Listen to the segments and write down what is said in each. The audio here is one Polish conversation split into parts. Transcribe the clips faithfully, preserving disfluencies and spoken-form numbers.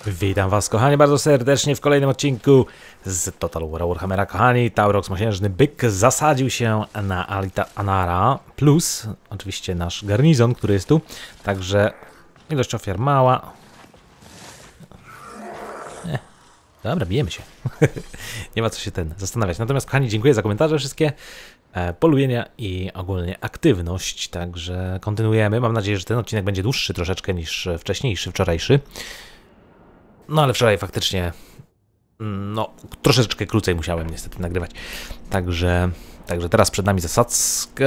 Witam was, kochani, bardzo serdecznie w kolejnym odcinku z Total War Warhammera. Kochani, Taurox Mosiężny Byk zasadził się na Alita Anara, plus oczywiście nasz garnizon, który jest tu. Także ilość ofiar mała. Nie. Dobra, bijemy się. Nie ma co się ten zastanawiać. Natomiast, kochani, dziękuję za komentarze wszystkie, e, polubienia i ogólnie aktywność. Także kontynuujemy. Mam nadzieję, że ten odcinek będzie dłuższy troszeczkę niż wcześniejszy, wczorajszy. No ale wczoraj faktycznie, no troszeczkę krócej musiałem niestety nagrywać. Także, także teraz przed nami zasadzka.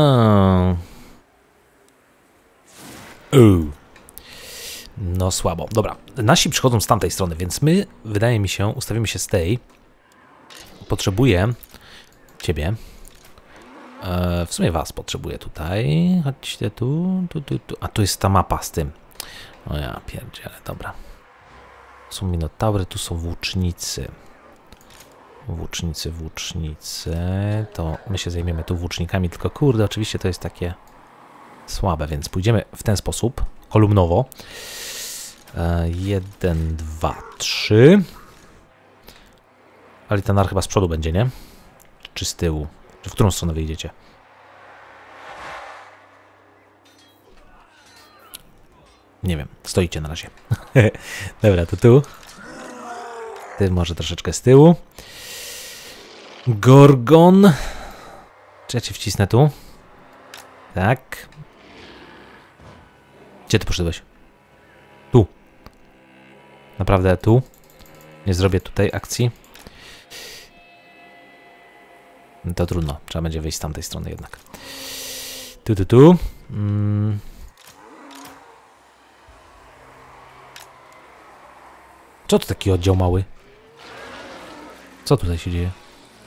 Uuu. No słabo. Dobra, nasi przychodzą z tamtej strony, więc my, wydaje mi się, ustawimy się z tej. Potrzebuję ciebie. E, w sumie was potrzebuję tutaj. Chodźcie tu, tu, tu, tu. A tu jest ta mapa z tym. O ja pierdzielę, dobra. Są minotaury, tu są włócznicy. Włócznicy, włócznicy. To my się zajmiemy tu włócznikami, tylko kurde, oczywiście to jest takie słabe, więc pójdziemy w ten sposób, kolumnowo. E, jeden, dwa, trzy. Alitanar chyba z przodu będzie, nie? Czy z tyłu? Czy w którą stronę wyjdziecie? Nie wiem, stoicie na razie. Dobra, to tu. Ty może troszeczkę z tyłu. Gorgon. Czy ja cię wcisnę tu? Tak. Gdzie ty poszedłeś? Tu. Naprawdę tu. Nie zrobię tutaj akcji. To trudno. Trzeba będzie wyjść z tamtej strony jednak. Tu, tu, tu. Mm. Co to taki oddział mały? Co tutaj się dzieje?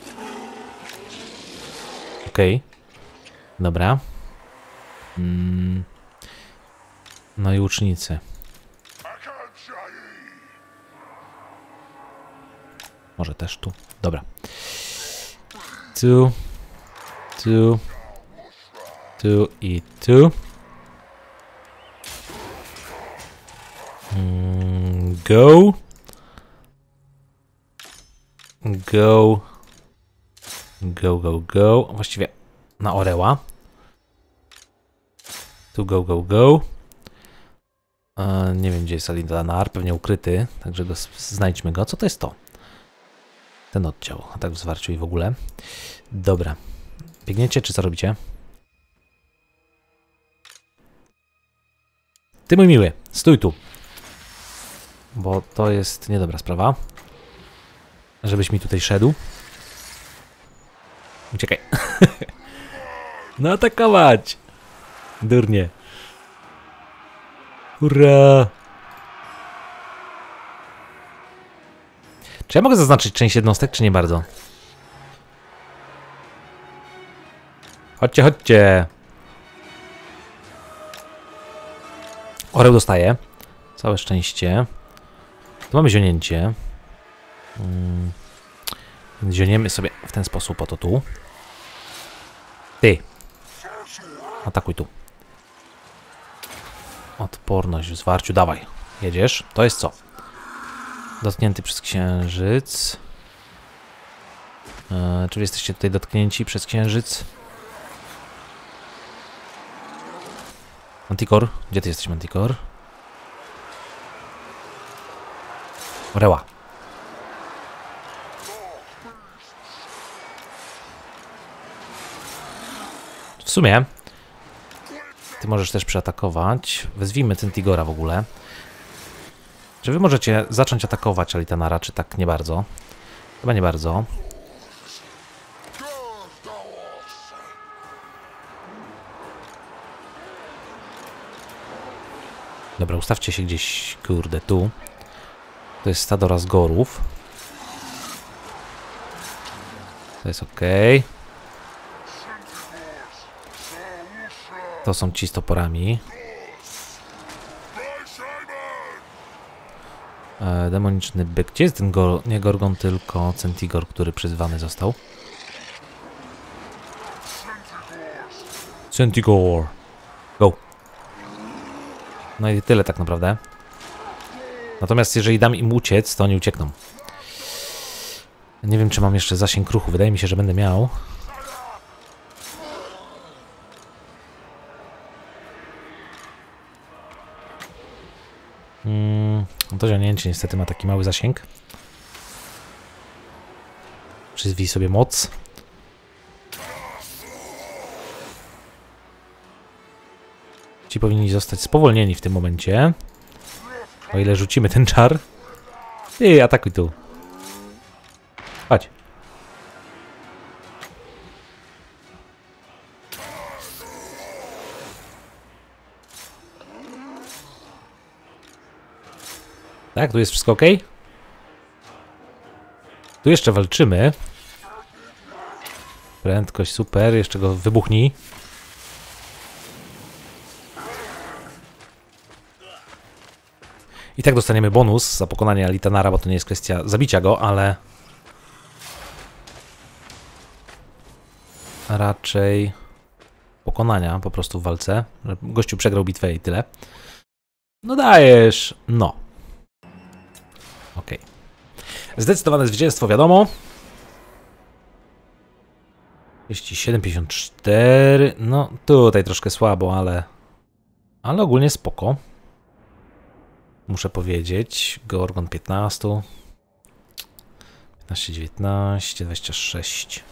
Okej. Okay. Dobra. Mm. No i łucznicy. Może też tu. Dobra. Tu. Tu. Tu i tu. Mm. Go. Go. Go, go, go. Właściwie na orła. Tu go, go, go. E, nie wiem, gdzie jest Alitanar. Pewnie ukryty, także go, znajdźmy go. Co to jest to? Ten oddział. A tak w zwarciu i w ogóle. Dobra. Biegniecie, czy co robicie? Ty, mój miły, stój tu. Bo to jest niedobra sprawa. Żebyś mi tutaj szedł. Uciekaj. No atakować! Durnie. Hurra! Czy ja mogę zaznaczyć część jednostek, czy nie bardzo? Chodźcie, chodźcie! Orzeł dostaje. Całe szczęście. Tu mamy zionięcie. Hmm. Zioniemy sobie w ten sposób, oto tu. Ty! Atakuj tu. Odporność w zwarciu, dawaj. Jedziesz. To jest co? Dotknięty przez księżyc. Eee, czy jesteście tutaj dotknięci przez księżyc? Manticore? Gdzie ty jesteś, Manticore? Orła. W sumie ty możesz też przeatakować. Wezwijmy Centigora w ogóle. Czy wy możecie zacząć atakować Alitanara, czy tak nie bardzo? Chyba nie bardzo. Dobra, ustawcie się gdzieś, kurde, tu. To jest stado Razgorów. To jest ok. To są ci z toporami. E, demoniczny byk. Gdzie jest ten go, nie Gorgon, tylko Centigor, który przyzwany został? Centigor. Go. No i tyle tak naprawdę. Natomiast jeżeli dam im uciec, to oni uciekną. Nie wiem, czy mam jeszcze zasięg ruchu. Wydaje mi się, że będę miał. Hmm, to zionięcie niestety ma taki mały zasięg. Przyzwij sobie moc. Ci powinni zostać spowolnieni w tym momencie. O ile rzucimy ten czar. Ty, atakuj tu. Chodź. Tak, tu jest wszystko ok? Tu jeszcze walczymy. Prędkość, super. Jeszcze go wybuchnij. I tak dostaniemy bonus za pokonanie Alitanara, bo to nie jest kwestia zabicia go, ale... raczej pokonania po prostu w walce. Gościu przegrał bitwę i tyle. No dajesz. No. Okej. Okay. Zdecydowane zwycięstwo, wiadomo. trzydzieści siedem, pięćdziesiąt cztery. No tutaj troszkę słabo, ale... ale ogólnie spoko. Muszę powiedzieć. Gorgon piętnaście. piętnaście, dziewiętnaście, dwadzieścia sześć.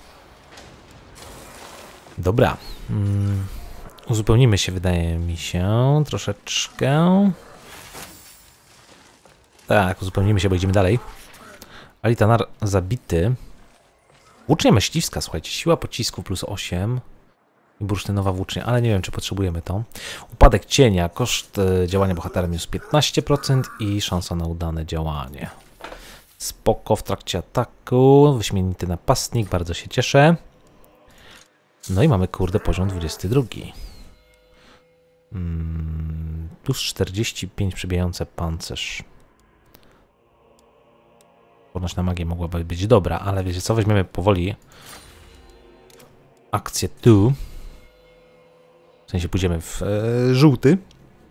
Dobra. Hmm. Uzupełnimy się, wydaje mi się, troszeczkę. Tak, uzupełnimy się, bo idziemy dalej. Alitanar zabity. Włócznia myśliwska, słuchajcie. Siła pocisku plus osiem. I bursztynowa włócznia, ale nie wiem, czy potrzebujemy to. Upadek cienia. Koszt działania bohatera minus piętnaście procent i szansa na udane działanie. Spoko w trakcie ataku. Wyśmienity napastnik, bardzo się cieszę. No i mamy, kurde, poziom dwudziesty drugi. Hmm, plus czterdzieści pięć przybijające pancerz. Odporność na magię mogłaby być dobra, ale wiecie co, weźmiemy powoli akcję tu. W sensie pójdziemy w e, żółty.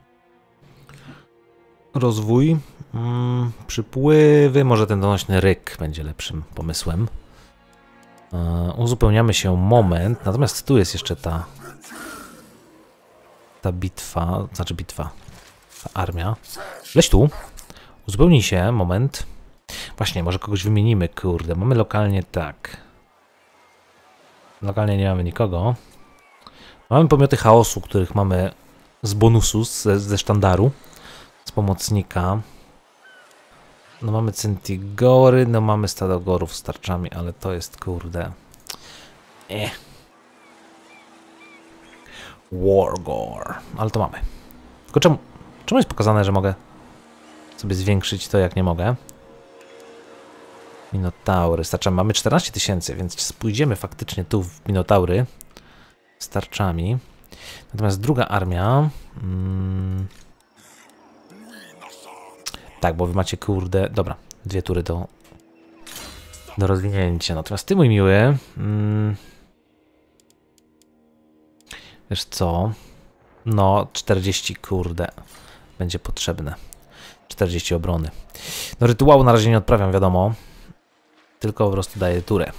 Rozwój. Hmm, przypływy. Może ten donośny ryk będzie lepszym pomysłem. E, uzupełniamy się moment. Natomiast tu jest jeszcze ta ta bitwa, znaczy bitwa, ta armia. Leś tu. Uzupełnij się, moment. Właśnie, może kogoś wymienimy, kurde. Mamy lokalnie tak. Lokalnie nie mamy nikogo. Mamy pomioty chaosu, których mamy z bonusu, ze, ze sztandaru, z pomocnika. No mamy Centigory, no mamy Stadogorów z tarczami, ale to jest, kurde... Eh. Wargore. Ale to mamy. Tylko czemu, czemu jest pokazane, że mogę sobie zwiększyć to, jak nie mogę? Minotaury. Starczamy. Mamy czternaście tysięcy, więc pójdziemy faktycznie tu w Minotaury z tarczami. Natomiast druga armia... Hmm, tak, bo wy macie, kurde... Dobra, dwie tury do, do rozwinięcia. Natomiast ty, mój miły... Hmm, wiesz co? No, czterdzieści, kurde, będzie potrzebne. czterdzieści obrony. No, rytuału na razie nie odprawiam, wiadomo. Tylko po prostu daję turę.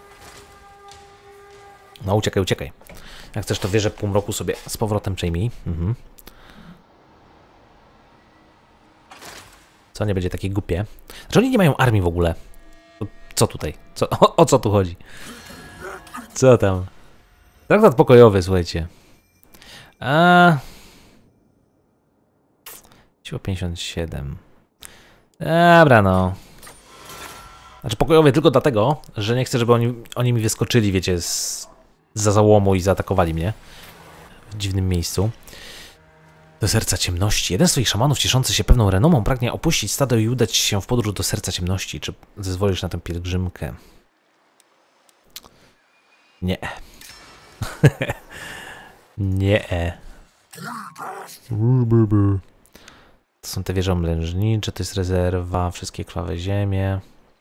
No, uciekaj, uciekaj. Jak chcesz, to wieżę półmroku sobie z powrotem przejmij. Mhm. Co, nie będzie takie głupie? Znaczy, oni nie mają armii w ogóle. Co tutaj? Co, o, o co tu chodzi? Co tam? Traktat pokojowy, słuchajcie. A... Siła pięćdziesiąt siedem. Dobra, no. Znaczy pokojowy tylko dlatego, że nie chcę, żeby oni, oni mi wyskoczyli, wiecie, z, za załomu i zaatakowali mnie. W dziwnym miejscu. Do serca ciemności. Jeden z twoich szamanów, cieszący się pewną renomą, pragnie opuścić stado i udać się w podróż do serca ciemności. Czy zezwolisz na tę pielgrzymkę? Nie. Nie. To są te wieże mlężnicze, to jest rezerwa, wszystkie krwawe ziemie.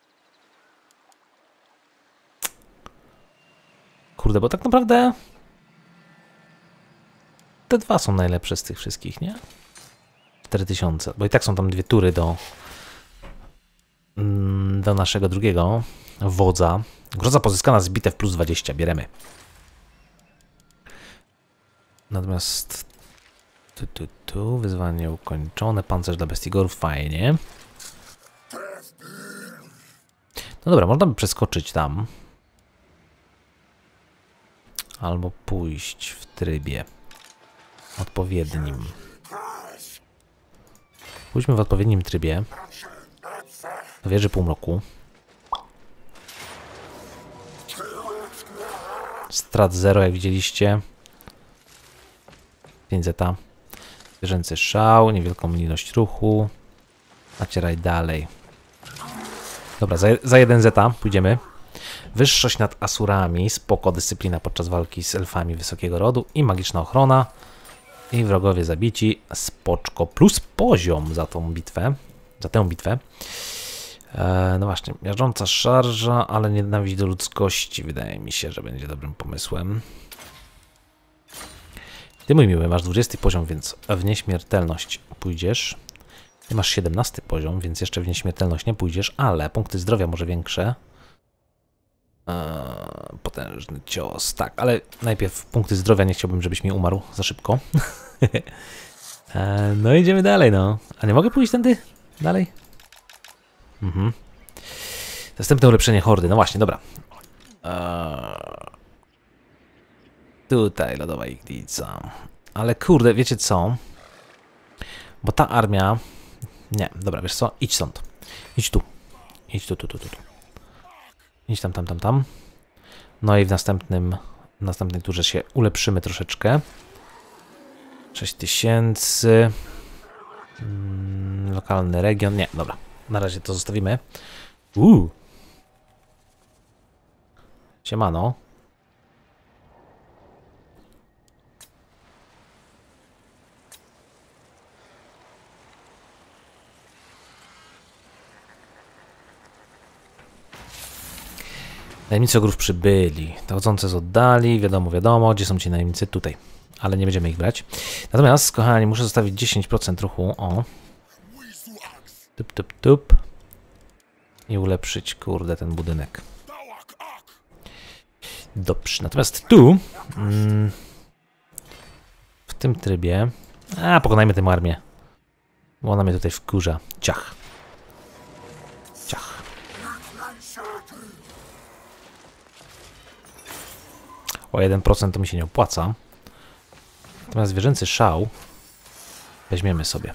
Kurde, bo tak naprawdę te dwa są najlepsze z tych wszystkich, nie? cztery tysiące, bo i tak są tam dwie tury do do naszego drugiego wodza. Groza pozyskana z bitew plus dwadzieścia. Bieremy. Natomiast tu, tu, tu, wyzwanie ukończone. Pancerz dla bestigorów. Fajnie. No dobra, można by przeskoczyć tam. Albo pójść w trybie odpowiednim. Pójdźmy w odpowiednim trybie. Do wieży półmroku. Strat zero, jak widzieliście. pięć zeta. Zwierzęcy szał, niewielką ilość ruchu. Nacieraj dalej. Dobra, za, za jeden zeta pójdziemy. Wyższość nad Asurami, spoko, dyscyplina podczas walki z elfami wysokiego rodu i magiczna ochrona. I wrogowie zabici, spoczko, plus poziom za tą bitwę, za tę bitwę. E, no właśnie, miażdżąca szarża, ale nienawiść do ludzkości, wydaje mi się, że będzie dobrym pomysłem. Ty, mój miły, masz dwudziesty poziom, więc w nieśmiertelność pójdziesz. Ty masz siedemnasty poziom, więc jeszcze w nieśmiertelność nie pójdziesz, ale punkty zdrowia może większe. Eee, potężny cios, tak, ale najpierw punkty zdrowia, nie chciałbym, żebyś mi umarł za szybko. eee, no idziemy dalej, no. A nie mogę pójść tędy? Dalej? Mhm. Następne ulepszenie hordy, no właśnie, dobra. Eee, tutaj lodowa ignica. Ale kurde, wiecie co? Bo ta armia... Nie, dobra, wiesz co? Idź stąd. Idź tu. Idź tu, tu, tu, tu. tu. Idź tam, tam, tam, tam. No i w następnym, w następnej turze się ulepszymy troszeczkę. sześć tysięcy. Mm, lokalny region. Nie, dobra. Na razie to zostawimy. Uuu. Siemano. Najemnicy ogrów przybyli. Dochodzące z oddali. Wiadomo, wiadomo. Gdzie są ci najemnicy? Tutaj. Ale nie będziemy ich brać. Natomiast, kochani, muszę zostawić dziesięć procent ruchu. O. Tup, tup, tup. I ulepszyć, kurde, ten budynek. Dobrze. Natomiast tu... Mm, w tym trybie... A, pokonajmy tę armię. Bo ona mnie tutaj wkurza. Ciach. Ciach. O jeden procent to mi się nie opłaca. Natomiast zwierzęcy szał weźmiemy sobie.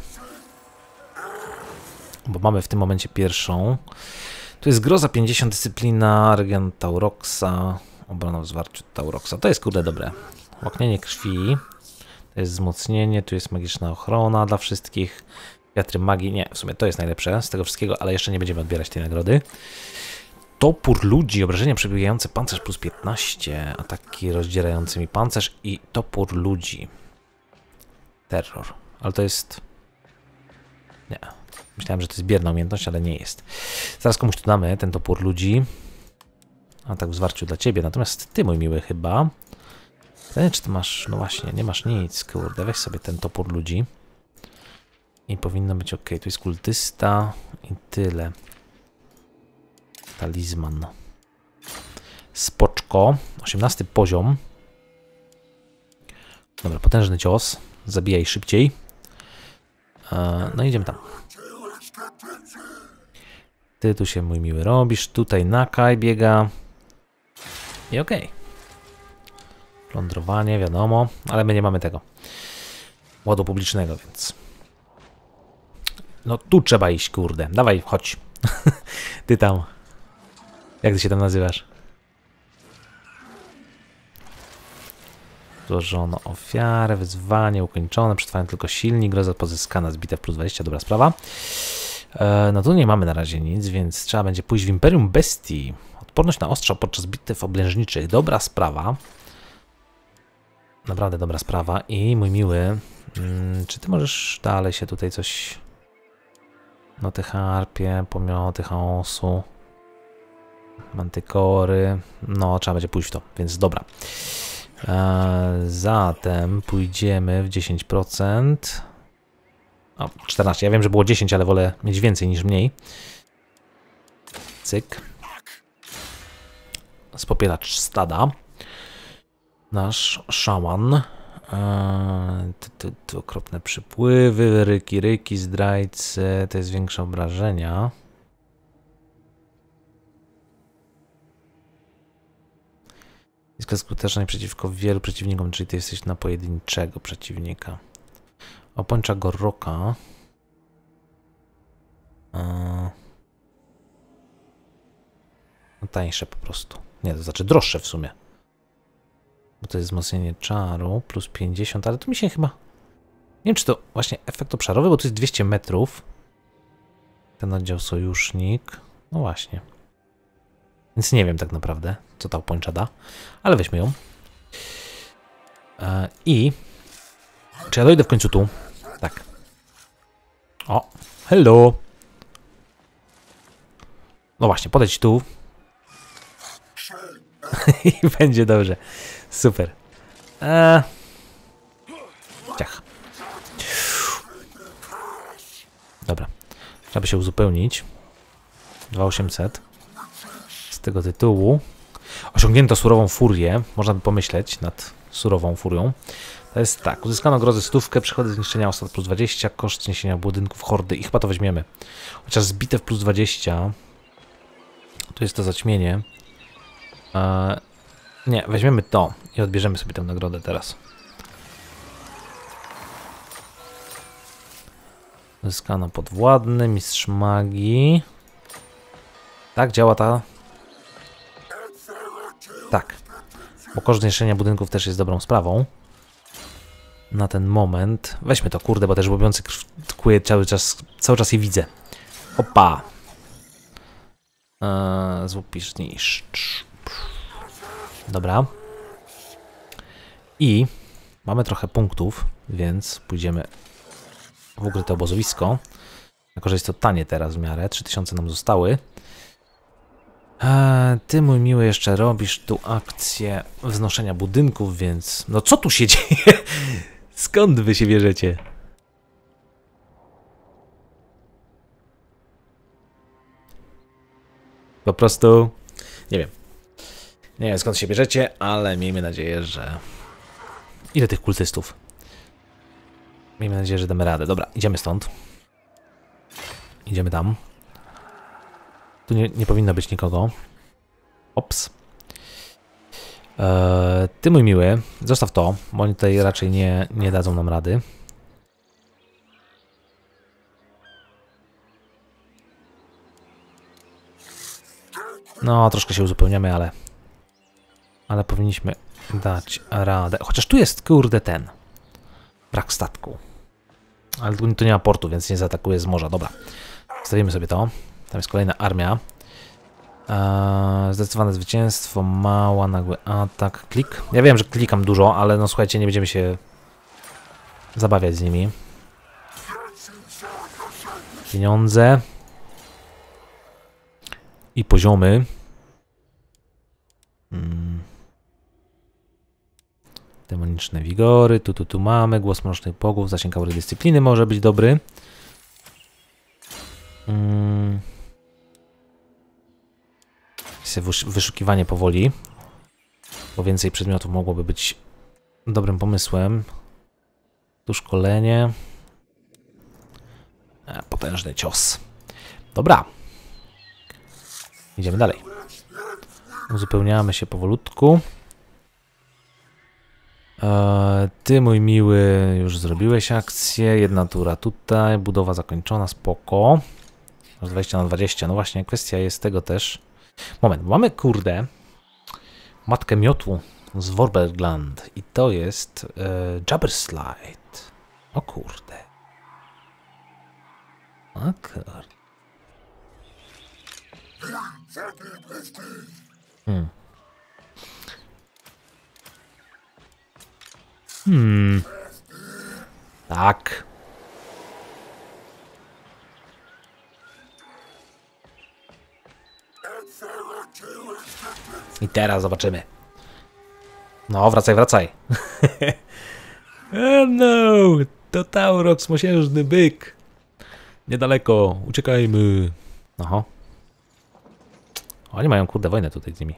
Bo mamy w tym momencie pierwszą. Tu jest groza pięćdziesiąt, dyscyplina, region Tauroxa, obrona w zwarciu Tauroxa. To jest kurde dobre. Łaknienie krwi. To jest wzmocnienie, tu jest magiczna ochrona dla wszystkich. Wiatry magii, nie, w sumie to jest najlepsze z tego wszystkiego, ale jeszcze nie będziemy odbierać tej nagrody. Topór ludzi, obrażenia przebiegające pancerz plus piętnaście, ataki rozdzierające mi pancerz i topór ludzi. Terror, ale to jest... Nie, myślałem, że to jest bierna umiejętność, ale nie jest. Zaraz komuś tu damy ten topór ludzi. Atak w zwarciu dla ciebie, natomiast ty, mój miły, chyba... Pytanie, czy ty masz... No właśnie, nie masz nic, kurde, weź sobie ten topór ludzi. I powinno być ok, tu jest kultysta i tyle. Talizman. Spoczko. osiemnasty poziom. Dobra, potężny cios. Zabijaj szybciej. E, no idziemy tam. Ty tu się, mój miły, robisz. Tutaj Nakaj biega. I okej. Okay. Plądrowanie, wiadomo. Ale my nie mamy tego ładu publicznego, więc... No tu trzeba iść, kurde. Dawaj, chodź. Ty tam. Jak ty się tam nazywasz? Złożono ofiarę, wyzwanie ukończone, przetrwają tylko silni, groza pozyskana, zbite w plus dwadzieścia, dobra sprawa. E, no tu nie mamy na razie nic, więc trzeba będzie pójść w Imperium Bestii. Odporność na ostrza podczas bitew oblężniczych, dobra sprawa. Naprawdę dobra sprawa. I mój miły, mm, czy ty możesz dalej się tutaj coś... No te harpie, pomioty chaosu, mantykory, no trzeba będzie pójść w to, więc dobra. E, zatem pójdziemy w dziesięć procent. O, czternaście, ja wiem, że było dziesięć, ale wolę mieć więcej niż mniej. Cyk. Spopielacz stada. Nasz szaman. Eee, to, to, to okropne przypływy, ryki, ryki, zdrajcy. To jest większe obrażenia. Jest skuteczna przeciwko wielu przeciwnikom, czyli ty jesteś na pojedynczego przeciwnika. Opończa Gorroka. Eee, no tańsze po prostu. Nie, to znaczy droższe w sumie. Bo to jest wzmocnienie czaru plus pięćdziesiąt, ale to mi się chyba... Nie wiem, czy to właśnie efekt obszarowy, bo to jest dwieście metrów. Ten oddział sojusznik. No właśnie. Więc nie wiem tak naprawdę, co ta opończa da. Ale weźmy ją. Eee, I... Czy ja dojdę w końcu tu? Tak. O, hello. No właśnie, podejdź tu. I będzie dobrze. Super. Eee. Ciach. Dobra. Trzeba by się uzupełnić. dwa tysiące osiemset. Z tego tytułu. Osiągnięto surową furię. Można by pomyśleć nad surową furią. To jest tak. Uzyskano grozę stówkę, przychody zniszczenia osad plus dwadzieścia, koszt zniesienia budynków hordy i chyba to weźmiemy. Chociaż zbite w plus dwadzieścia. Tu jest to zaćmienie. Eee, nie, weźmiemy to i odbierzemy sobie tę nagrodę teraz. Uzyskano podwładny, mistrz magii. Tak działa ta... Tak. Bo koszt zniszczenia budynków też jest dobrą sprawą. Na ten moment. Weźmy to, kurde, bo też łubiący krwkuje cały czas, cały czas je widzę. Opa. Eee, złupisz, niszcz. Dobra. I mamy trochę punktów, więc pójdziemy w ukryte obozowisko. Jako że jest to tanie teraz w miarę. trzy tysiące nam zostały. Eee, ty, mój miły, jeszcze robisz tu akcję wznoszenia budynków, więc... No co tu się dzieje? Skąd wy się bierzecie? Po prostu... Nie wiem. Nie wiem, skąd się bierzecie, ale miejmy nadzieję, że... Ile tych kultystów? Miejmy nadzieję, że damy radę. Dobra, idziemy stąd. Idziemy tam. Tu nie, nie powinno być nikogo. Ops. Eee, ty, mój miły, zostaw to, bo oni tutaj raczej nie, nie dadzą nam rady. No, troszkę się uzupełniamy, ale... Ale powinniśmy dać radę. Chociaż tu jest, kurde, ten. Brak statku. Ale tu, tu nie ma portu, więc nie zaatakuje z morza. Dobra. Zostawimy sobie to. Tam jest kolejna armia. Eee, zdecydowane zwycięstwo, mała, nagły atak. Klik. Ja wiem, że klikam dużo, ale no słuchajcie, nie będziemy się zabawiać z nimi. Pieniądze. I poziomy. Hmm. Demoniczne wigory. Tu, tu, tu mamy. Głos mrocznych bogów. Zasięg aury dyscypliny może być dobry. Hmm. Wyszukiwanie powoli. Bo więcej przedmiotów mogłoby być dobrym pomysłem. Tu szkolenie. E, potężny cios. Dobra. Idziemy dalej. Uzupełniamy się powolutku. E, ty, mój miły, już zrobiłeś akcję. Jedna tura tutaj. Budowa zakończona. Spoko. dwadzieścia na dwadzieścia. No właśnie, kwestia jest tego też. Moment, mamy, kurde, matkę miotłu z Vorbergland i to jest e, Jabberslide. O kurde. O kurde. Hmm. Hmm. Tak. I teraz zobaczymy. No, wracaj, wracaj. Oh no, to Taurox, mosiężny byk. Niedaleko, uciekajmy. Aha. Oni mają kurde wojnę tutaj z nimi.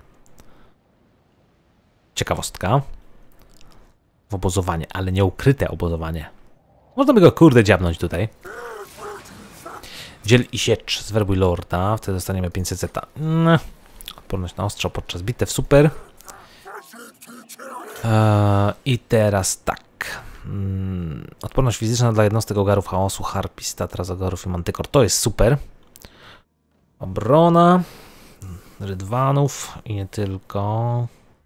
Ciekawostka. W obozowanie, ale nie ukryte obozowanie. Można by go kurde dziabnąć tutaj. Dziel i siecz, zwerbuj lorda, wtedy dostaniemy pięćset zeta. Mm. Odporność na ostrzał podczas bitew, super. Eee, I teraz tak. Mm. Odporność fizyczna dla jednostek ogarów chaosu, harpii, statra, ogarów i mantykor. To jest super. Obrona. Rydwanów i nie tylko.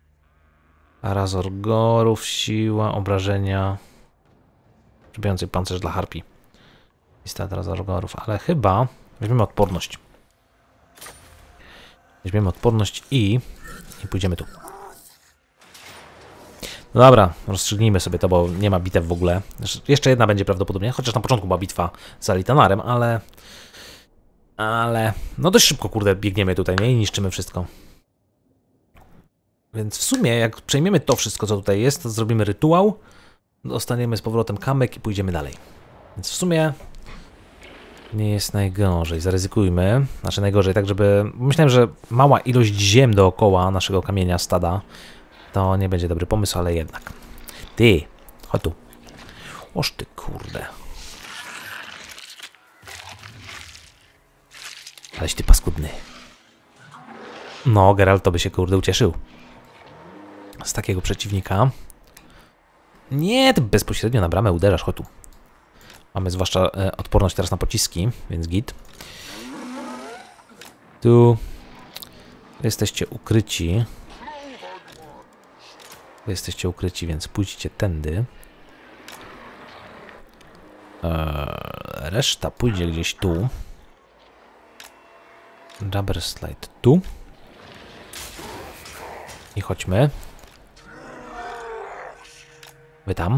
Razorgorów, siła, obrażenia. Przybijający pancerz dla harpii. I statra razorgorów, ale chyba weźmiemy odporność. Weźmiemy odporność i, i pójdziemy tu. No dobra, rozstrzygnijmy sobie to, bo nie ma bitew w ogóle. Jeszcze jedna będzie prawdopodobnie, chociaż na początku była bitwa z Alitanarem, ale... Ale... No dość szybko, kurde, biegniemy tutaj, nie? I niszczymy wszystko. Więc w sumie, jak przejmiemy to wszystko, co tutaj jest, to zrobimy rytuał, dostaniemy z powrotem kamyk i pójdziemy dalej. Więc w sumie... Nie jest najgorzej, zaryzykujmy. Znaczy najgorzej, tak żeby... Myślałem, że mała ilość ziem dookoła naszego kamienia stada to nie będzie dobry pomysł, ale jednak. Ty, chodź tu. Oż ty kurde. Aleś ty paskudny. No, Geralt to by się kurde ucieszył. Z takiego przeciwnika. Nie, ty bezpośrednio na bramę uderzasz, chodź tu. Mamy zwłaszcza e, odporność teraz na pociski, więc git. Tu jesteście ukryci. Wy jesteście ukryci, więc pójdźcie tędy. Eee, reszta pójdzie gdzieś tu. Jabber Slide tu. I chodźmy. Wy tam.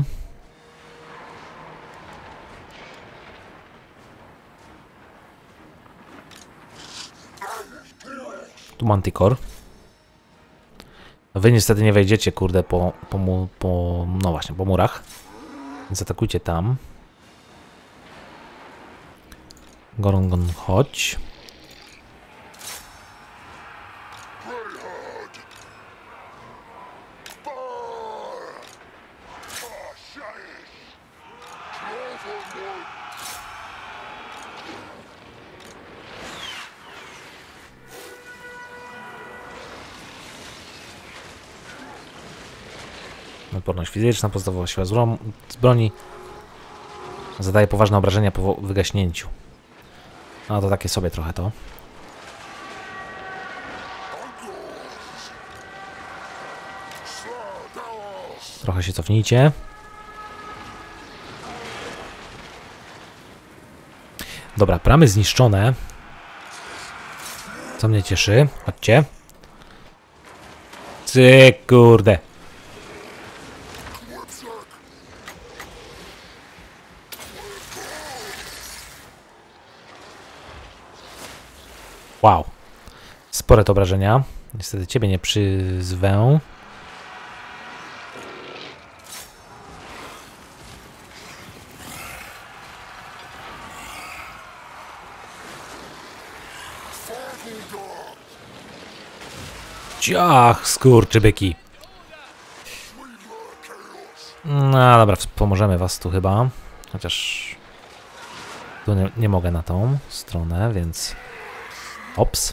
Tu Manticore. Wy niestety nie wejdziecie, kurde, po, po, mu, po, no właśnie, po murach. Więc atakujcie tam. Gorongon, chodź. Odporność fizyczna, podstawowa siła z broni. Zadaje poważne obrażenia po wygaśnięciu. No to takie sobie trochę to. Trochę się cofnijcie. Dobra, bramy zniszczone. Co mnie cieszy. Chodźcie. Cyk, kurde. Wow. Spore to obrażenia. Niestety ciebie nie przyzwę. Ciach, skurczybyki. No dobra, pomożemy was tu chyba. Chociaż tu nie, nie mogę na tą stronę, więc... Ops.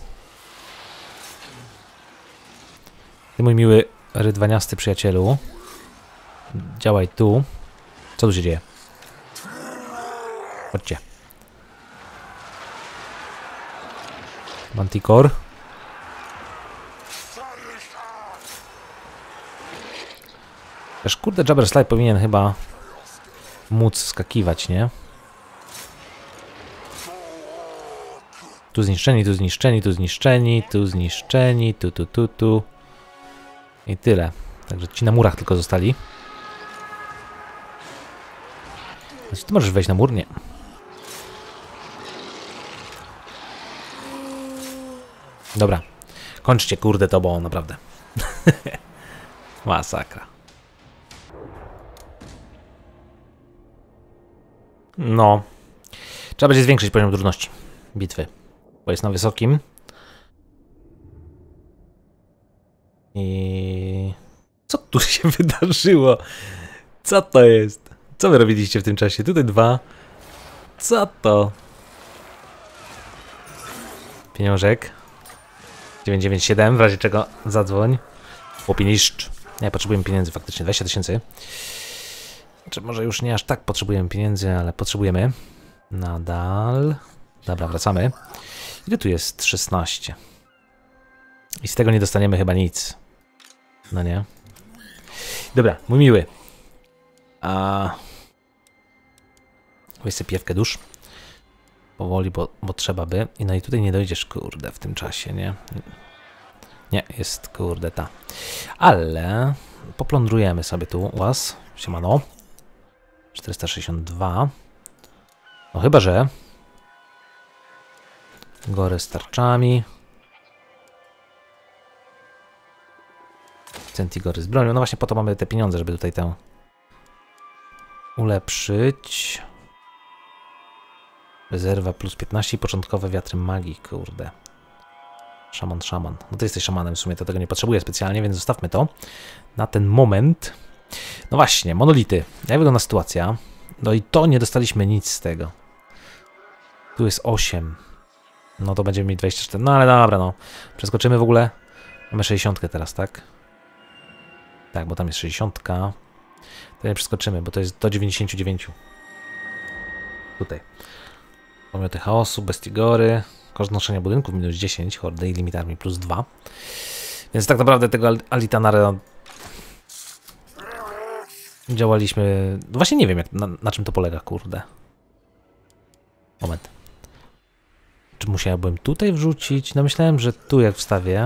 Ty mój miły rydwaniasty przyjacielu. Działaj tu. Co tu się dzieje? Chodźcie. Manticore. Też kurde, Jabber Slide powinien chyba móc skakiwać, nie? Tu zniszczeni, tu zniszczeni, tu zniszczeni, tu zniszczeni, tu, tu, tu, tu. I tyle. Także ci na murach tylko zostali. Znaczy, ty możesz wejść na mur? Nie. Dobra. Kończcie, kurde, to, bo naprawdę. Masakra. No. Trzeba będzie zwiększyć poziom trudności bitwy. Bo jest na wysokim. I... Co tu się wydarzyło? Co to jest? Co wy robiliście w tym czasie? Tutaj dwa. Co to? Pieniążek. dziewięć dziewięć siedem, w razie czego zadzwoń. Chłopie niszcz. Nie, potrzebujemy pieniędzy faktycznie. dwadzieścia tysięcy. Znaczy, może już nie aż tak potrzebujemy pieniędzy, ale potrzebujemy. Nadal. Dobra, wracamy. Ile tu jest? szesnaście. I z tego nie dostaniemy chyba nic. No nie? Dobra, mój miły. A... Weź sobie piewkę dusz. Powoli, bo, bo trzeba by. I no i tutaj nie dojdziesz, kurde, w tym czasie, nie? Nie, jest, kurde, ta. Ale poplądrujemy sobie tu was. Siemano. czterysta sześćdziesiąt dwa. No chyba, że... Gory z tarczami. Centigory z bronią. No właśnie po to mamy te pieniądze, żeby tutaj tę ulepszyć. Rezerwa plus piętnaście i początkowe wiatry magii, kurde. Szaman, szaman. No ty jesteś szamanem, w sumie to tego nie potrzebuję specjalnie, więc zostawmy to na ten moment. No właśnie, monolity. Jak wygląda sytuacja? No i to nie dostaliśmy nic z tego. Tu jest osiem. No to będziemy mieć dwadzieścia cztery. No ale dobra, no. Przeskoczymy w ogóle. Mamy sześćdziesiąt teraz, tak? Tak, bo tam jest sześćdziesiąt. To nie przeskoczymy, bo to jest do dziewięćdziesięciu dziewięciu. Tutaj. Pomioty chaosu, bestigory. Koszt noszenia budynków minus dziesięć. Hordy i limit armii plus dwa. Więc tak naprawdę tego Alitanara działaliśmy... No właśnie nie wiem, jak, na, na czym to polega, kurde. Moment. Czy musiałbym tutaj wrzucić? No myślałem, że tu jak wstawię.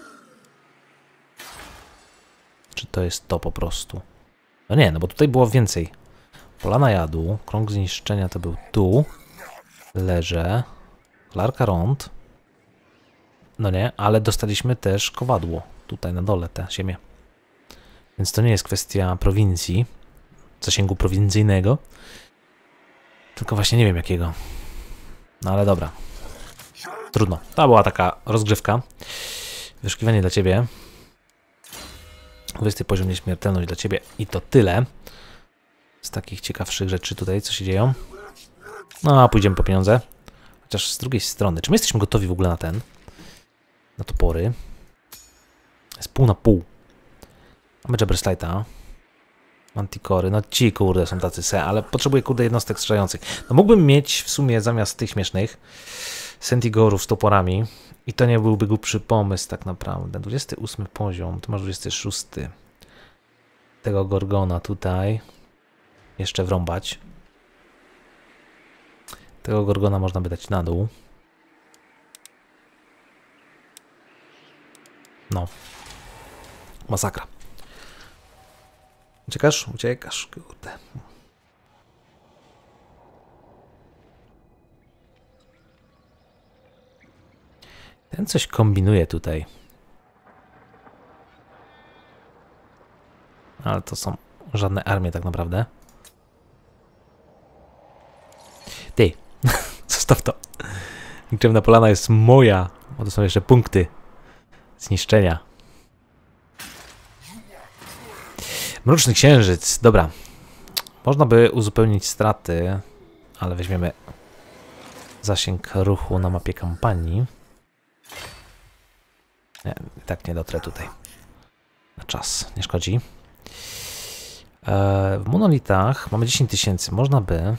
Czy to jest to po prostu? No nie, no bo tutaj było więcej. Polana jadu, krąg zniszczenia to był tu. Leże. Larka rąd. No nie, ale dostaliśmy też kowadło. Tutaj na dole te ziemię. Więc to nie jest kwestia prowincji. Zasięgu prowincyjnego. Tylko właśnie nie wiem jakiego. No ale dobra. Trudno. To była taka rozgrzewka. Wyszukiwanie dla ciebie. dwudziesty poziom nieśmiertelność dla ciebie. I to tyle. Z takich ciekawszych rzeczy tutaj, co się dzieją. No, a pójdziemy po pieniądze. Chociaż z drugiej strony, czy my jesteśmy gotowi w ogóle na ten? Na topory. Jest pół na pół. Mamy Jabberslite'a. Mantikory. No ci kurde są tacy se, ale potrzebuję kurde jednostek strzelających. No mógłbym mieć w sumie zamiast tych śmiesznych Sentigorów z toporami. I to nie byłby głupszy pomysł tak naprawdę. dwudziesty ósmy poziom. Tu masz dwudziesty szósty. Tego Gorgona tutaj. Jeszcze wrąbać. Tego Gorgona można by dać na dół. No. Masakra. Uciekasz? Uciekasz, kurde. Ten coś kombinuje tutaj. Ale to są żadne armie tak naprawdę. Ty, zostaw to. Nikczemna polana jest moja, bo to są jeszcze punkty zniszczenia. Mroczny księżyc, dobra. Można by uzupełnić straty, ale weźmiemy zasięg ruchu na mapie kampanii. Nie, tak nie dotrę tutaj. Na czas, nie szkodzi. Eee, w monolitach mamy dziesięć tysięcy. Można by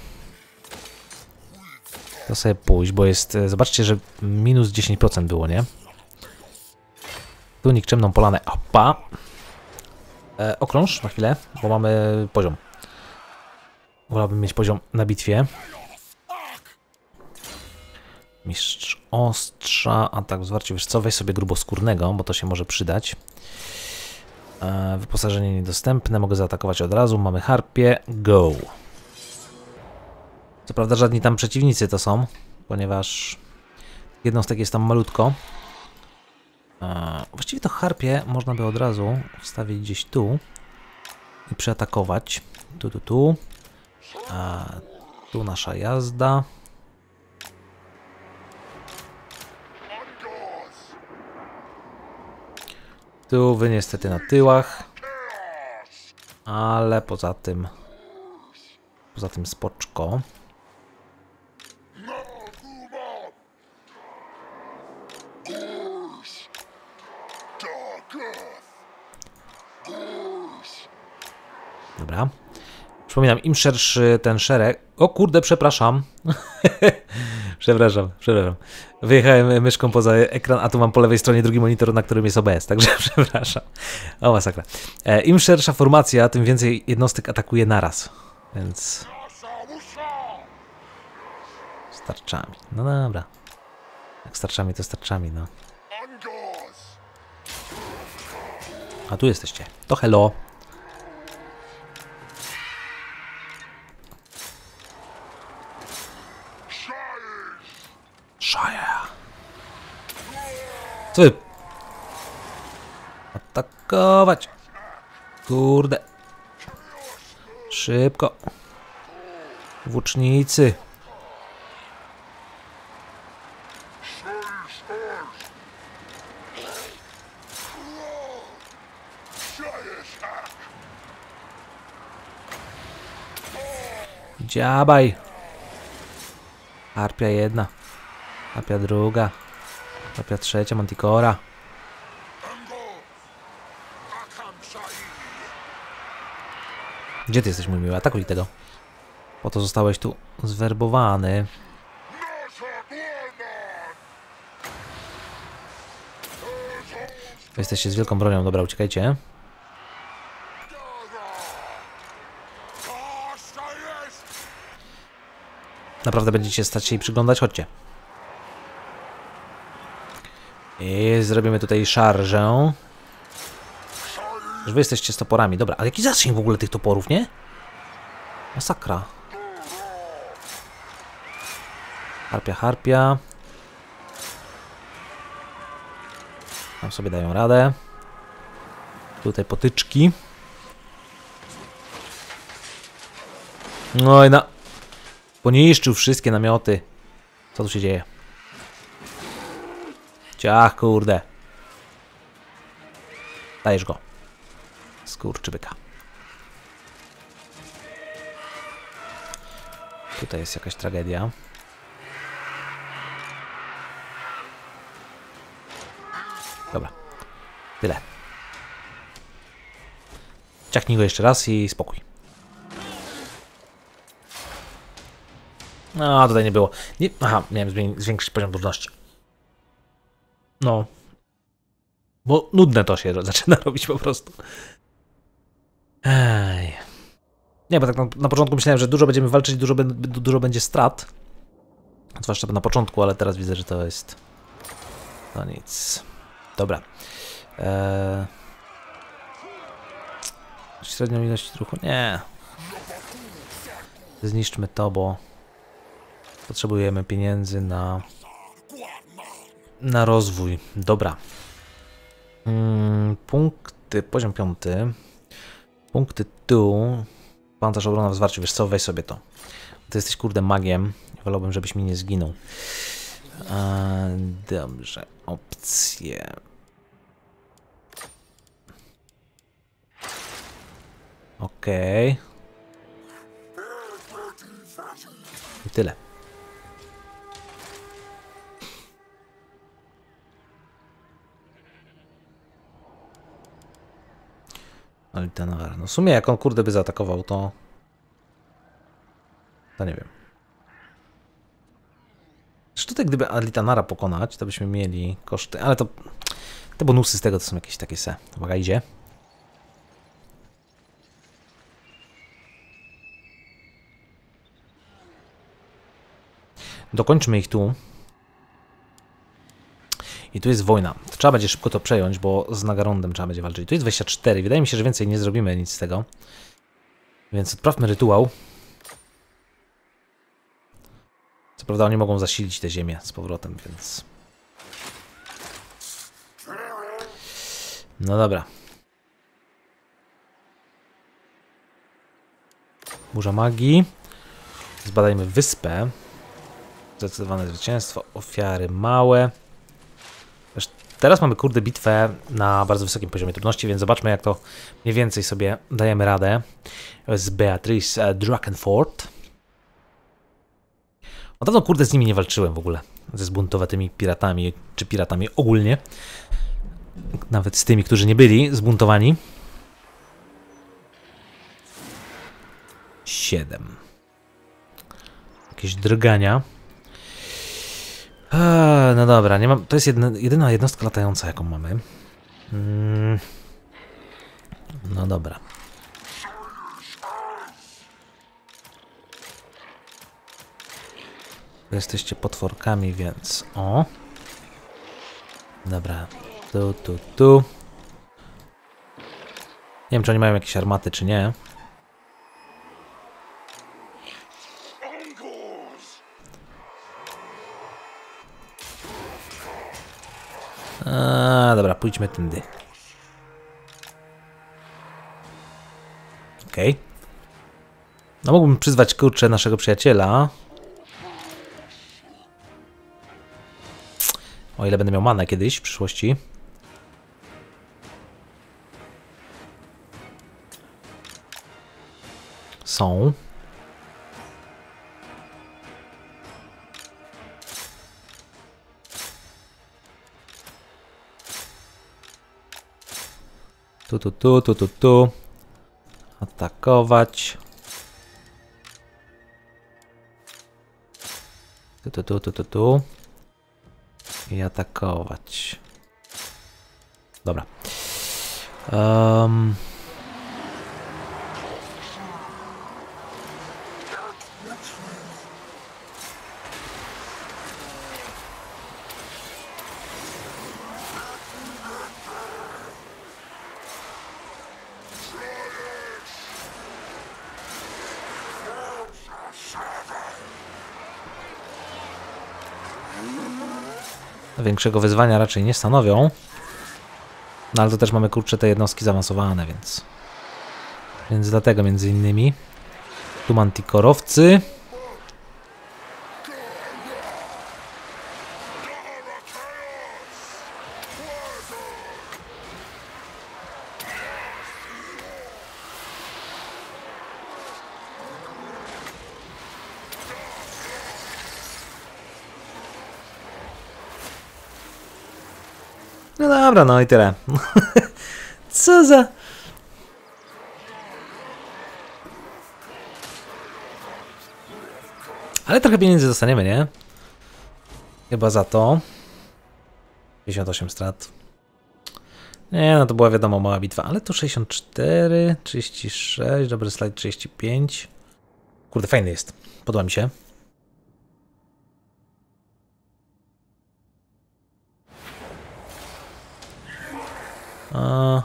to sobie pójść, bo jest... Zobaczcie, że minus dziesięć procent było, nie? Tu nikczemną polanę. Opa! E, okrąż na chwilę, bo mamy poziom. Wolałbym mieć poziom na bitwie. Mistrz ostrza, atak zwarcie. Wiesz co, weź sobie gruboskórnego, bo to się może przydać. E, wyposażenie niedostępne, mogę zaatakować od razu. Mamy harpie, go! Co prawda żadni tam przeciwnicy to są, ponieważ jednostek jest tam malutko. E, właściwie to harpie można by od razu wstawić gdzieś tu i przeatakować. Tu, tu, tu. E, tu nasza jazda. Tu wy niestety na tyłach. Ale poza tym... Poza tym spoczko. Dobra. Przypominam, im szerszy ten szereg... O kurde, przepraszam. przepraszam, przepraszam. Wyjechałem myszką poza ekran, a tu mam po lewej stronie drugi monitor, na którym jest O B S, także przepraszam. O, masakra. E, Im szersza formacja, tym więcej jednostek atakuje naraz. Więc... Z tarczami. No dobra. Jak z tarczami, to z tarczami, no. A tu jesteście. To hello. Szaja. Co wy? Atakować. Kurde. Szybko. Włócznicy. Dziabaj. Harpia jedna. Harpia druga. Harpia trzecia, Manticora. Gdzie ty jesteś, mój miły? Atakuj tego. Po to zostałeś tu zwerbowany. Jesteście z wielką bronią. Dobra, uciekajcie. Naprawdę będziecie stać się i przyglądać? Chodźcie. I zrobimy tutaj szarżę. Że wy jesteście z toporami. Dobra, ale jaki zasięg w ogóle tych toporów, nie? Masakra. Harpia, harpia. Tam sobie dają radę. Tutaj potyczki. No i na... Poniszczył wszystkie namioty. Co tu się dzieje? Ciach, kurde. Dajesz go. Skurczybyka. Tutaj jest jakaś tragedia. Dobra. Tyle. Ciachnij go jeszcze raz i spokój. No, tutaj nie było. Nie, aha, miałem zwiększyć poziom trudności. No. Bo nudne to się zaczyna robić po prostu. Ej. Nie, bo tak na, na początku myślałem, że dużo będziemy walczyć, dużo, dużo będzie strat. Zwłaszcza na początku, ale teraz widzę, że to jest... No nic. Dobra. Eee... Średnią ilość ruchu? Nie. Zniszczmy to, bo... Potrzebujemy pieniędzy na... Na rozwój. Dobra. Hmm, punkty, poziom piąty. Punkty tu. Pancerz, obrona w zwarciu. Wiesz co, weź sobie to. Ty jesteś kurde magiem. Wolałbym, żebyś mi nie zginął. Eee, dobrze. Opcje. Okej. Okay. I tyle. Ale ten, no w sumie jak on kurde by zaatakował, to... To nie wiem. Czy tutaj gdyby Alitanara pokonać, to byśmy mieli koszty, ale to... Te bonusy z tego to są jakieś takie se. Uwaga, idzie. Dokończmy ich tu. I tu jest wojna. To trzeba będzie szybko to przejąć, bo z Nagarondem trzeba będzie walczyć. Tu jest dwadzieścia cztery. Wydaje mi się, że więcej nie zrobimy nic z tego. Więc odprawmy rytuał. Co prawda oni mogą zasilić tę ziemię z powrotem, więc... No dobra. Burza magii. Zbadajmy wyspę. Zdecydowane zwycięstwo. Ofiary małe. teraz mamy kurde bitwę na bardzo wysokim poziomie trudności, więc zobaczmy jak to mniej więcej sobie dajemy radę z Beatrice Drakenford. Od dawno kurde z nimi nie walczyłem w ogóle, ze zbuntowatymi piratami, czy piratami ogólnie. Nawet z tymi, którzy nie byli zbuntowani. Siedem. Jakieś drgania. Eee, no dobra, nie mam. To jest jedna, jedyna jednostka latająca, jaką mamy. Mm. No dobra. Wy jesteście potworkami, więc o. Dobra. Tu, tu, tu. Nie wiem, czy oni mają jakieś armaty, czy nie. A, dobra, pójdźmy tędy. Okej. Okay. No mógłbym przyzwać, kurczę, naszego przyjaciela. O ile będę miał manę kiedyś w przyszłości. Są. Tu, tu, tu, tu, tu, tu. Atakować. Tu, tu, tu, tu, tu, tu. I atakować. Dobra. Um. Większego wyzwania raczej nie stanowią. No ale to też mamy kurczę te jednostki zaawansowane, więc... Więc dlatego między innymi. Tu mantikorowcy. No dobra, no i tyle. Co za... Ale trochę pieniędzy dostaniemy, nie? Chyba za to. pięćdziesiąt osiem strat. Nie, no to była wiadomo mała bitwa, ale tu sześćdziesiąt cztery, trzydzieści sześć, dobry slajd trzydzieści pięć. Kurde, fajny jest. Podoba mi się. A...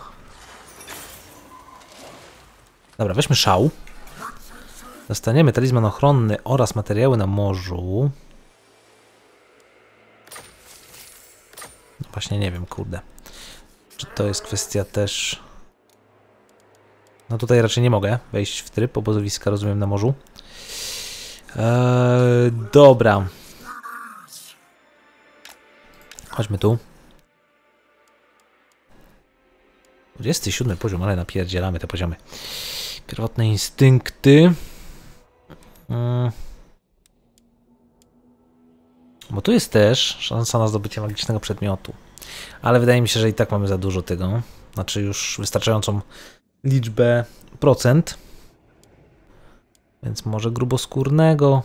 Dobra, weźmy szał. Dostaniemy talizman ochronny oraz materiały na morzu. No właśnie nie wiem, kurde. Czy to jest kwestia też... No tutaj raczej nie mogę wejść w tryb obozowiska, rozumiem, na morzu. Eee, dobra. Chodźmy tu. dwudziesty siódmy poziom, ale napierdzielamy te poziomy. Pierwotne instynkty. Hmm. Bo tu jest też szansa na zdobycie magicznego przedmiotu. Ale wydaje mi się, że i tak mamy za dużo tego. Znaczy już wystarczającą liczbę procent. Więc może gruboskórnego.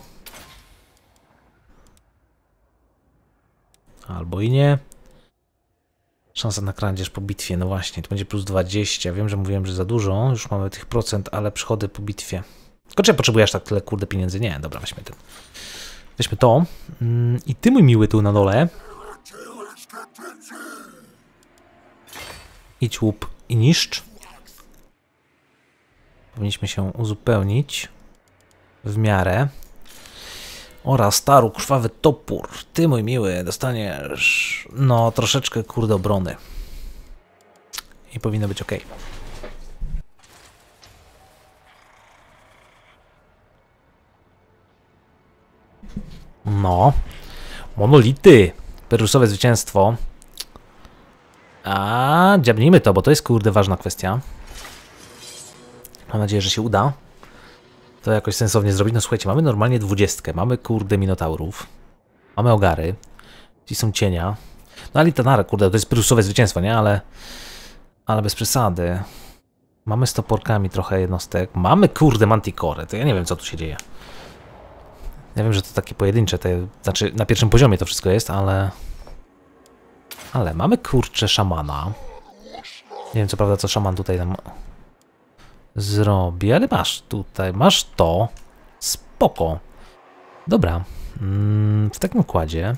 Albo i nie. Szansa na kradzież po bitwie, no właśnie, to będzie plus dwadzieścia. Wiem, że mówiłem, że za dużo, już mamy tych procent, ale przychody po bitwie. Tylko czy ja potrzebuję aż tak tyle kurde pieniędzy? Nie, dobra, weźmy ten. Weźmy to. I ty, mój miły, tu na dole. Idź łup i niszcz. Powinniśmy się uzupełnić w miarę. Oraz staru krwawy topór. Ty, mój miły, dostaniesz no troszeczkę kurde obrony. I powinno być ok. No. Monolity. Perusowe zwycięstwo. A, dziabnijmy to, bo to jest kurde ważna kwestia. Mam nadzieję, że się uda to jakoś sensownie zrobić. No słuchajcie, mamy normalnie dwudziestkę, mamy kurde minotaurów, mamy ogary, ci są cienia. No Alitanara, kurde, to jest plusowe zwycięstwo, nie? Ale, ale bez przesady. Mamy z toporkami trochę jednostek. Mamy kurde manticore, to ja nie wiem co tu się dzieje. Ja wiem, że to takie pojedyncze, te, znaczy na pierwszym poziomie to wszystko jest, ale... Ale mamy kurczę szamana. Nie wiem co prawda co szaman tutaj nam zrobi, ale masz tutaj, masz to. Spoko. Dobra. Mm, w takim układzie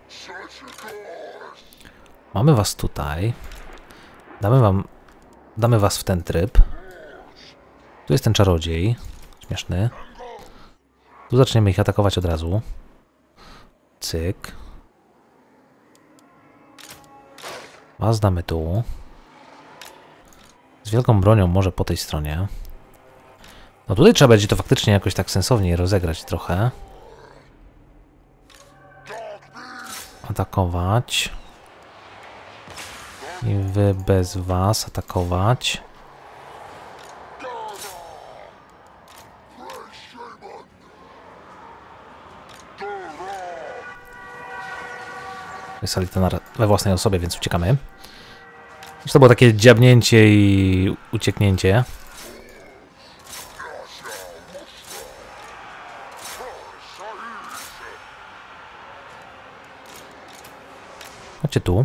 mamy was tutaj. Damy wam, damy was w ten tryb. Tu jest ten czarodziej. Śmieszny. Tu zaczniemy ich atakować od razu. Cyk. Was damy tu. Z wielką bronią może po tej stronie. No tutaj trzeba będzie to faktycznie jakoś tak sensowniej rozegrać trochę. Atakować. I wy bez was atakować. Jest Alitanar we własnej osobie, więc uciekamy. To było takie dziabnięcie i ucieknięcie. Chodźcie tu.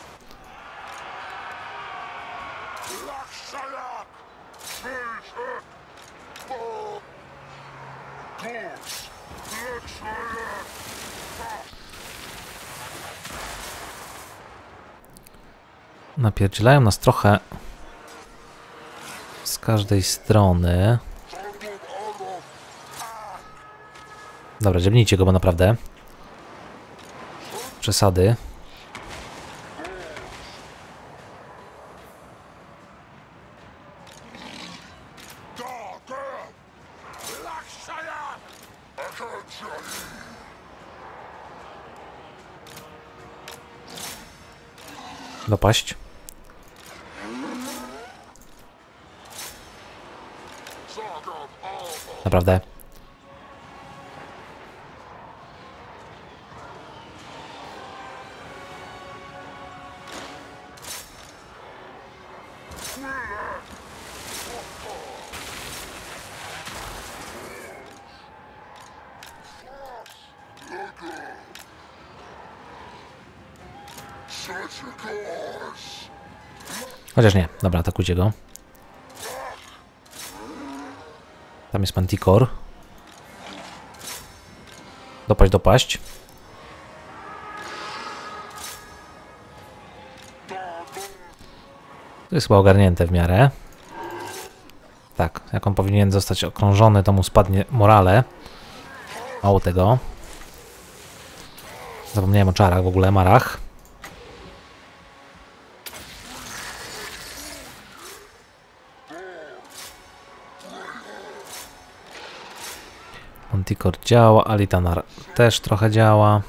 Napierdzielają nas trochę z każdej strony. Dobra, dziabnijcie go, bo naprawdę przesady. Dopaść. Naprawdę. Chociaż nie. Dobra, atakujcie go. Tam jest manticore. Dopaść, dopaść. To jest chyba ogarnięte w miarę. Tak, jak on powinien zostać okrążony, to mu spadnie morale. Mało tego. Zapomniałem o czarach w ogóle, marach. Manticore działa, Alitanar też trochę działa.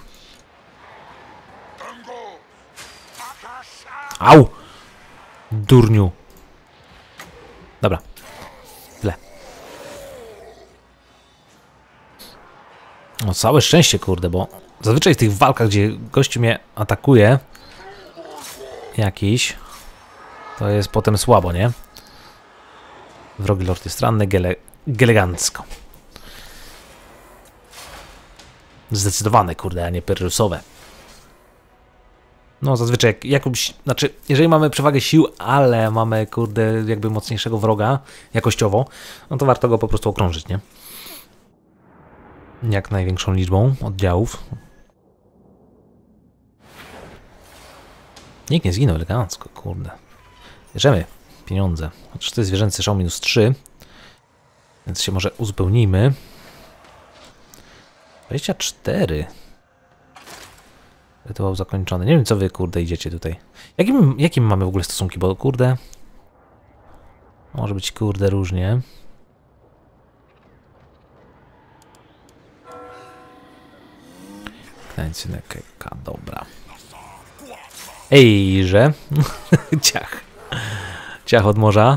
Au! Durniu. Dobra. Tyle. No całe szczęście, kurde, bo zazwyczaj w tych walkach, gdzie gościu mnie atakuje jakiś, to jest potem słabo, nie? Wrogi lord jest ranny, gele, elegancko. Zdecydowane, kurde, a nie perrusowe. No zazwyczaj jak, jakąś, znaczy jeżeli mamy przewagę sił, ale mamy kurde jakby mocniejszego wroga jakościowo, no to warto go po prostu okrążyć, nie? Jak największą liczbą oddziałów. Nikt nie zginął, elegancko, kurde. Bierzemy pieniądze. Chociaż to jest zwierzęcy szał minus trzy, więc się może uzupełnijmy. dwadzieścia cztery. Rytuał zakończony. Nie wiem, co wy, kurde, idziecie tutaj. Jakim, jakim mamy w ogóle stosunki? Bo, kurde... Może być, kurde, różnie. Kręcynekka, dobra. Ejże. Ciach. Ciach od morza.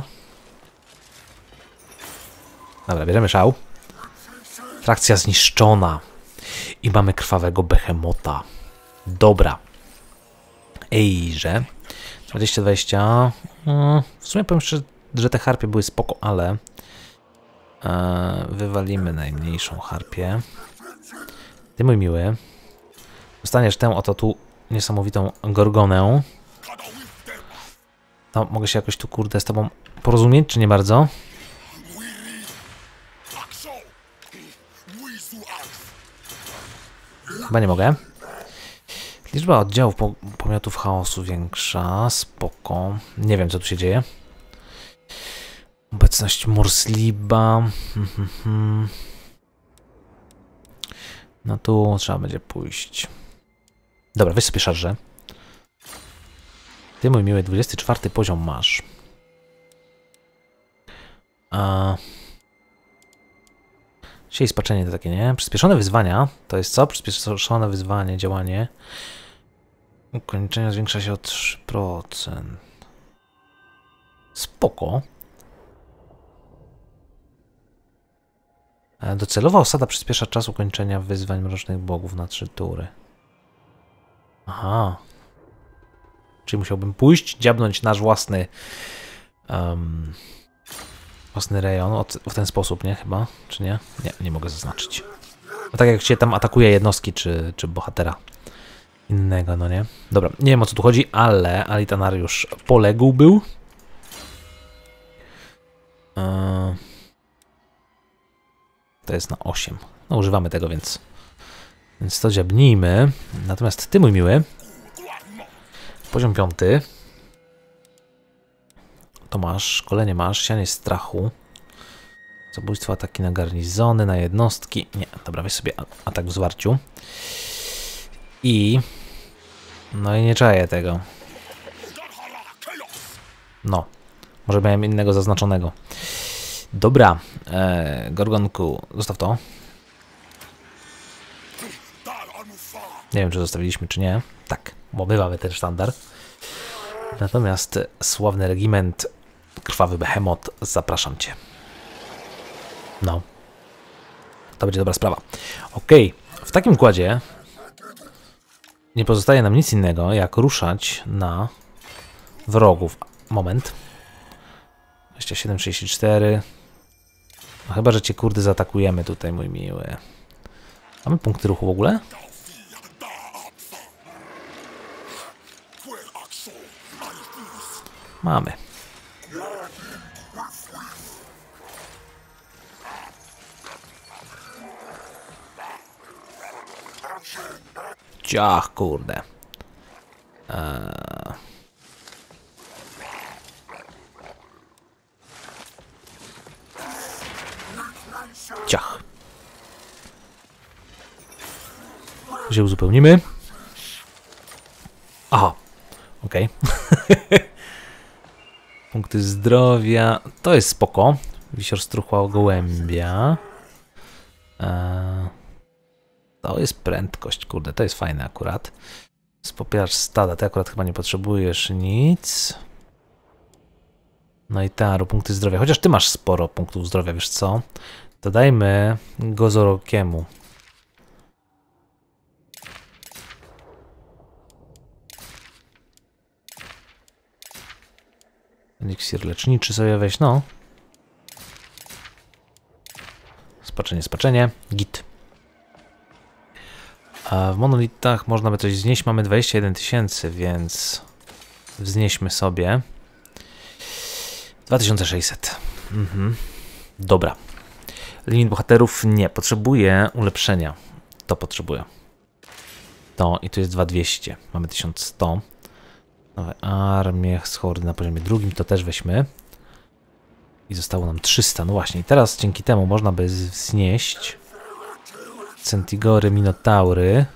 Dobra, bierzemy szał. Frakcja zniszczona. I mamy krwawego behemota. Dobra. Ejże. dwadzieścia dwadzieścia. No, w sumie powiem szczerze, że te harpie były spoko, ale e, wywalimy najmniejszą harpię. Ty, mój miły, dostaniesz tę oto tu niesamowitą gorgonę. No, mogę się jakoś tu, kurde, z tobą porozumieć, czy nie bardzo? Chyba nie mogę. Liczba oddziałów po pomiotów chaosu większa. Spoko. Nie wiem, co tu się dzieje. Obecność Morsliba. No tu trzeba będzie pójść. Dobra, weź sobie szarżę. Ty, mój miły, dwudziesty czwarty poziom masz. A... Siej spaczenie to takie, nie? Przyspieszone wyzwania. To jest co? Przyspieszone wyzwanie, działanie. Ukończenie zwiększa się o trzy procent. Spoko. Docelowa osada przyspiesza czas ukończenia wyzwań mrocznych bogów na trzy tury. Aha. Czyli musiałbym pójść, dziabnąć nasz własny um, własny rejon w ten sposób, nie? Chyba? Czy nie? Nie, nie mogę zaznaczyć. No tak jak się tam atakuje jednostki, czy, czy bohatera innego, no nie? Dobra, nie wiem, o co tu chodzi, ale Alitanariusz poległ był. Eee, to jest na osiem. No używamy tego, więc więc to dziabnijmy. Natomiast ty, mój miły, poziom piąty. To masz, szkolenie masz, sianie strachu. Zabójstwo, ataki na garnizony, na jednostki. Nie, dobra, weź sobie atak w zwarciu. I... No i nie czaję tego. No. Może miałem innego zaznaczonego. Dobra. E, Gorgonku, zostaw to. Nie wiem, czy zostawiliśmy, czy nie. Tak, bo bywamy ten sztandar. Natomiast sławny regiment Krwawy Behemot, zapraszam cię. No. To będzie dobra sprawa. Okej, okay. W takim układzie nie pozostaje nam nic innego, jak ruszać na wrogów. Moment. dwadzieścia siedem trzydzieści cztery. No chyba, że cię, kurde, zaatakujemy tutaj, mój miły. Mamy punkty ruchu w ogóle? Mamy. Ciach, kurde. Eee. Ciach. Się uzupełnimy. Aha. Okej. Okay. Punkty zdrowia. To jest spoko. Wisior struchła gołębia. Eee. To jest prędkość, kurde, to jest fajne akurat. Wspopieracz stada, ty akurat chyba nie potrzebujesz nic. No i taru, punkty zdrowia. Chociaż ty masz sporo punktów zdrowia, wiesz co? Dodajmy Gozorokiemu. Eliksir leczniczy sobie weź, no. Spaczenie, spaczenie. Git. A w monolitach można by coś wznieść. Mamy dwadzieścia jeden tysięcy, więc wznieśmy sobie dwa tysiące sześćset. Mhm. Dobra. Limit bohaterów nie. Potrzebuję ulepszenia. To potrzebuję. To i tu jest dwa tysiące dwieście. Mamy tysiąc sto. Nowe armie z hordy na poziomie drugim. To też weźmy. I zostało nam trzysta. No właśnie. I teraz dzięki temu można by wznieść Centigory, Minotaury.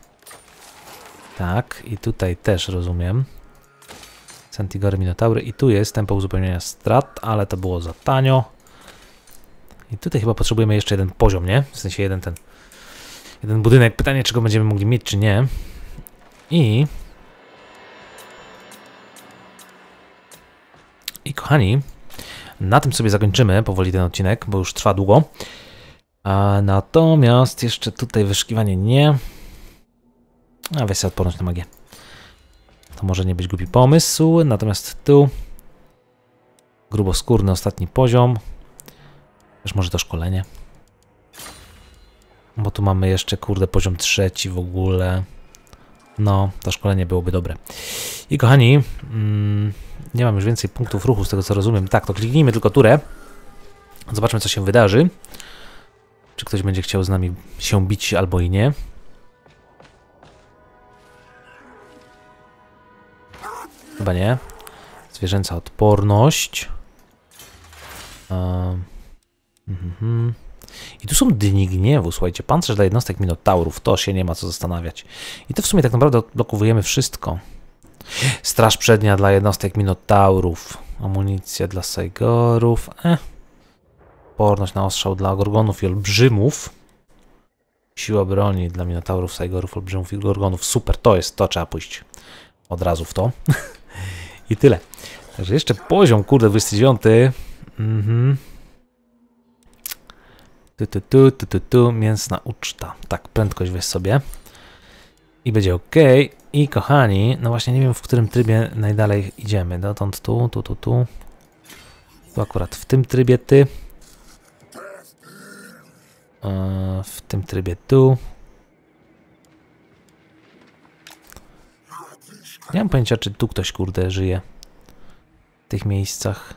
Tak, i tutaj też rozumiem. Centigory, Minotaury. I tu jest tempo uzupełnienia strat, ale to było za tanio. I tutaj chyba potrzebujemy jeszcze jeden poziom, nie? W sensie jeden ten... Jeden budynek. Pytanie, czy go będziemy mogli mieć, czy nie. I... I kochani, na tym sobie zakończymy powoli ten odcinek, bo już trwa długo. A natomiast jeszcze tutaj wyszukiwanie nie. A weź sobie odporność na magię. To może nie być głupi pomysł. Natomiast tu gruboskórny ostatni poziom. Też może to szkolenie. Bo tu mamy jeszcze, kurde, poziom trzeci w ogóle. No, to szkolenie byłoby dobre. I kochani, mm, nie mam już więcej punktów ruchu, z tego co rozumiem. Tak, to kliknijmy tylko turę. Zobaczmy, co się wydarzy. Czy ktoś będzie chciał z nami się bić, albo i nie. Chyba nie. Zwierzęca odporność. Um, mm-hmm. I tu są dni gniewu, słuchajcie. Pancerz dla jednostek minotaurów. To się nie ma co zastanawiać. I to w sumie tak naprawdę odblokowujemy wszystko. Straż przednia dla jednostek minotaurów. Amunicja dla Saigorów. Eh. Odporność na ostrzał dla gorgonów i olbrzymów. Siła broni dla minotaurów, Saigorów, olbrzymów i gorgonów. Super, to jest, to trzeba pójść od razu w to. I tyle. Także jeszcze poziom, kurde, dwudziesty dziewiąty. Mhm. Tu, tu, tu, tu, tu, tu, mięsna uczta. Tak, prędkość weź sobie. I będzie ok. I kochani, no właśnie nie wiem, w którym trybie najdalej idziemy. Dotąd tu, tu, tu, tu. Tu akurat w tym trybie ty. Yy, w tym trybie tu. Nie mam pojęcia, czy tu ktoś, kurde, żyje. W tych miejscach.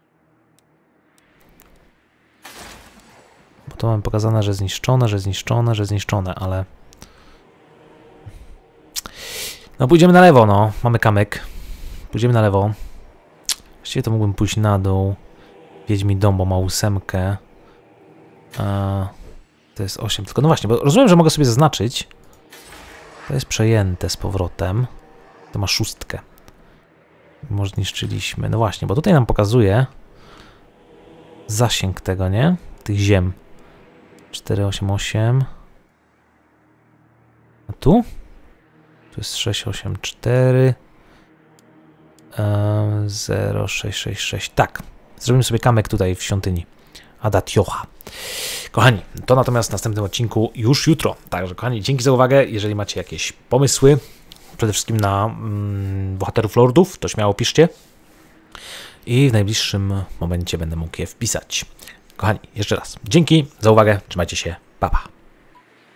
Bo to mam pokazane, że zniszczone, że zniszczone, że zniszczone, ale... No pójdziemy na lewo, no. Mamy kamyk. Pójdziemy na lewo. Właściwie to mógłbym pójść na dół. Wiedźmi dom, bo ma ósemkę. A, to jest osiem. Tylko no właśnie, bo rozumiem, że mogę sobie zaznaczyć. To jest przejęte z powrotem. To ma szóstkę. Może zniszczyliśmy. No właśnie, bo tutaj nam pokazuje zasięg tego, nie? Tych ziem. cztery, osiem, osiem. A tu? Tu jest sześć, osiem, cztery. zero, sześć, sześć, sześć. Tak. Zrobimy sobie kamyk tutaj w świątyni Adatiocha. Kochani, to natomiast w następnym odcinku już jutro. Także kochani, dzięki za uwagę. Jeżeli macie jakieś pomysły, przede wszystkim na mm, bohaterów lordów, to śmiało piszcie. I w najbliższym momencie będę mógł je wpisać. Kochani, jeszcze raz dzięki za uwagę. Trzymajcie się. Pa, pa.